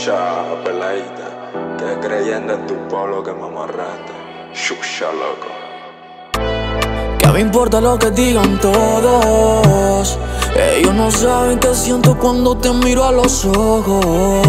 Shusha, peladita, que creyendo en tu polo que me amarraste. Shusha, loco. ¿Qué me importa lo que digan todos? Ellos no saben qué siento cuando te miro a los ojos.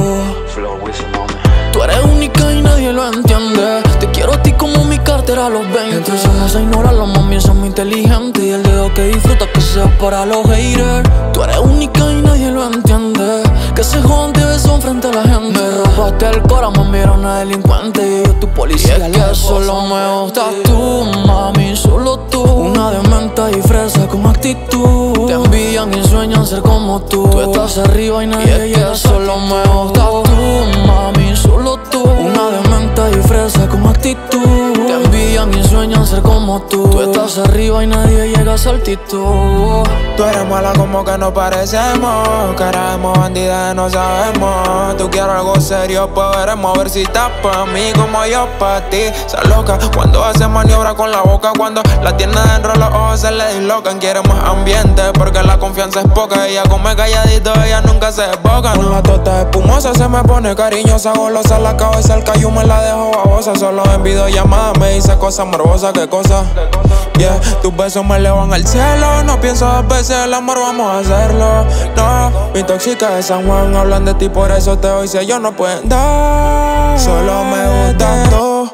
Tú eres única y nadie lo entiende. Te quiero a ti como mi cartera a los 20. Entre eso no se ignora, los mami son muy inteligentes. Y el dedo que disfruta que sea para los haters. Tú eres única y nadie lo entiende. Que se jodan te beso frente a la gente. Me robaste el cora, mami, era una delincuente. Y yo tu policía, y es que solo me gustas tú, mami, solo tú. Una dementa y fresa con actitud. Te envían y sueñan ser como tú. Tú estás arriba y nadie llega, solo me gustas tú, mami, solo tú. Una dementa y fresa con actitud. Te envían y sueñan ser como tú. Tú estás arriba y nadie llega a esa altitud. Tú eres mala como que no parecemos. Queremos bandidas, no sabemos. Tú quieres algo serio, pues veremos a ver si estás pa' mí como yo pa' ti. Esa loca cuando hace maniobra con la boca. Cuando la tiene dentro los ojos se le dislocan. Quiere más ambiente porque la confianza es poca. Ella come calladito, ella nunca se desboca. Con la tota espumosa se me pone cariñosa. Golosa la cabeza, el cayú me la dejo babosa. Solo en videollamada me dice cosas morbosas, qué cosa. Yeah, tus besos me elevan al cielo. No pienso dos veces, el amor vamos a hacerlo. No, mi tóxica de San Juan hablan de ti, por eso te doy si ellos no pueden dar. Solo me gustas tú,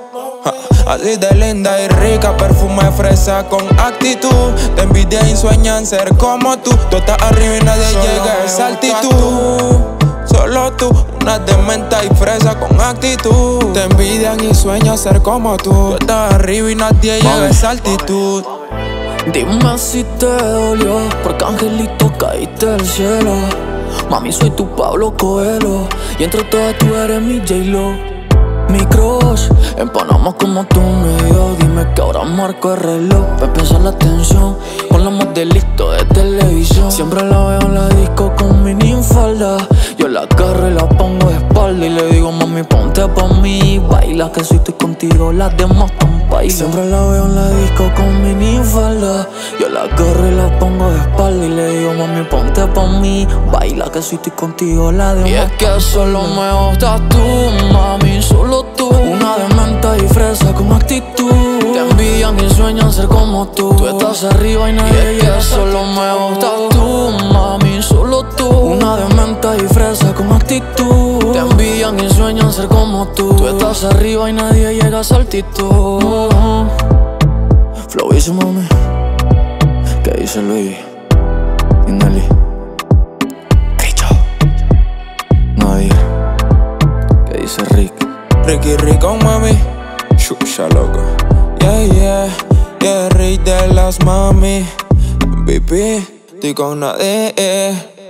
así de linda y rica, perfume fresa con actitud. Te envidian y sueñan ser como tú. Tú estás arriba y nadie llega a esa altitud. Solo tú, una dementa y fresa con actitud. Te envidian y sueñan ser como tú. Tú estás arriba y nadie llega a esa altitud. Dime si te dolió, porque angelito caíste del cielo. Mami, soy tu Pablo Coelho, y entre todas tú eres mi J-Lo. Mi crush, empanamos como tú me dio. Dime que ahora marco el reloj para empezar la atención con los modelitos de televisión. Siempre la veo en la disco con minifalda. Yo la agarro y la pongo de espalda y le digo, mami, ponte pa' mí, baila, que si estoy contigo las demás tan bailan. Siempre la veo en la disco con minifalda. Yo la agarro y la pongo de espalda y le digo, mami, ponte pa' mí, baila, que si estoy contigo las demás. Y es que solo me gustas tú, mami, solo tú. Una dementa y fresa con actitud. Te envían y sueñan ser como tú. Tú estás arriba y nadie llega, solo me gustas tú, mami, solo tú. Una dementa y fresa con actitud. Te envían y sueñan ser como tú. Tú estás arriba y nadie llega a esa altitud. Flow hizo mami. ¿Qué dice Luis? Y Nelly. Richo. Nadie. ¿Qué dice Rick? Ricky Rico, mami. Shusha, loco. Yeah, yeah, yeah, rey de las mami. MVP, estoy con nadie.